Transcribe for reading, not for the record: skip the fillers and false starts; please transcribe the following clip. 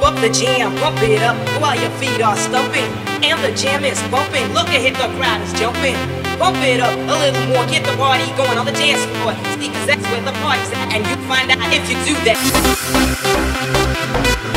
up the jam, pump it up while your feet are stumping. And the jam is bumping, look ahead, the crowd is jumping. Pump it up a little more, get the party going on the dance floor. See, 'cause that's where the party's at, and you find out if you do that.